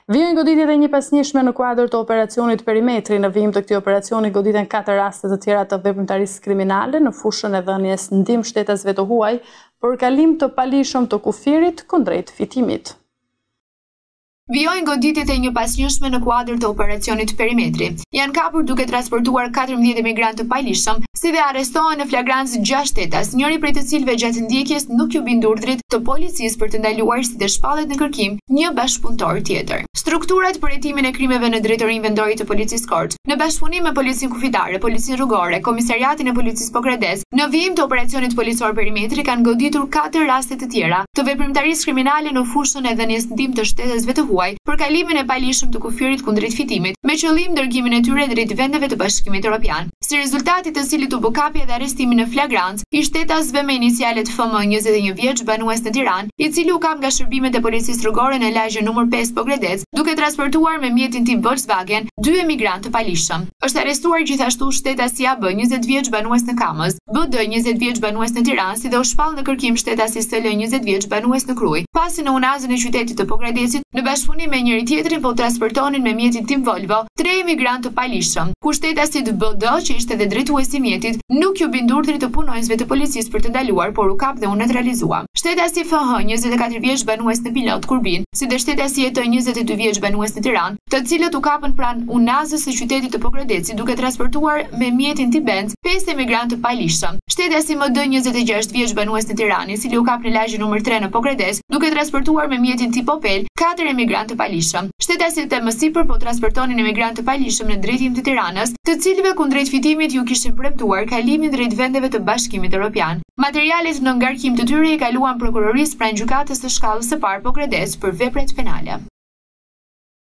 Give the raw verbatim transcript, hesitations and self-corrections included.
Vijojnë goditjet e një pasnjëshme në kuadër të operacionit Perimetri. Në vijim të këtij operacioni goditen katër raste të tjera të veprimtarisë kriminale në fushën e dhënies ndihmë shtetasve të huaj për kalim të palishëm të kufirit kundrejt fitimit. Vijojnë goditjet e një pasnjëshme në kuadër të operacionit Perimetri. Janë kapur duke transportuar katërmbëdhjetë emigrantë të paligjshëm, si dhe arrestohen në flagrancë gjashtë shtetas, njëri prej të cilëve gjatë ndjekjes nuk ju bindu urdhrit të policisë për të ndaluar si të shpallet në kërkim një bashkëpunëtor tjetër. Strukturat për hetimin e krimeve në drejtorinë vendore të policisë Korçë, në bashkëpunim me policinë kufitare, policinë rrugore, komisariatin e policisë Pogradec, në vijim të operacionit policor Perimetri kanë goditur katër raste të tjera të veprimtarisë kriminale në fushën e dhënies ndihmë të shtetasve të huaj për kalimin e palishëm të kufirit kundrejt fitimit, me qëllim dërgimin e tyre drejt vendeve të Bashkimit Evropian. Si rezultati të cilit u bë kapja dhe arrestimi në flagrancë i shtetasve me inicialet F M njëzet e një vjeç banues në Tiranë, i cili u kap nga shërbimet e policisë rrugore në lagje numër pesë Pogradec, duke transportuar me mjetin tim Volkswagen dy emigrantë të palishëm. Është arrestuar gjithashtu shetasi A B njëzet vjeç banues në Kamës, B D njëzet vjeç banues në Tiranë, si dhe u shpall në kërkim shetasi S L njëzet vjeç banues në Krujë. Pasi në unazën e qytetit të Pogradecit, në bashkëpunim me njëri tjetrin po transportonin me mjetin tim Volvo tre emigrantë të palishëm, ku shtetasit B D, që ishte dhe drejtuesi i mjetit, nuk ju bindu urdhrit të punonjësve të policisë për të ndaluar, por u kap dhe u neutralizua. Shetasi F H njëzet e katër vjeç banues në Pilot Kurbin, si dhe shetasi E T njëzet e dy vjeç banues në Tiranë, të cilët u kapën pranë unazës së qytetit të Pogradecit duke transportuar me mjetin tim Benz pesë emigrantë të palishëm. Shetasi M D njëzet e gjashtë vjeç banues në Tiranë, i cili u kap në lagje numër tre në Pogradec, duke transportuar me mjetin tip Opel katër emigrantë të palishëm. Shtetasit e më sipër po transportonin emigrantë të palishëm në drejtim të Tiranës, të cilëve kundrejt fitimit ju kishin premtuar kalimin drejt vendeve të Bashkimit Evropian. Materialet në ngarkim të tyre i kaluan prokurorisë pranë gjykatës së shkallës së parë Pogradec për veprat penale.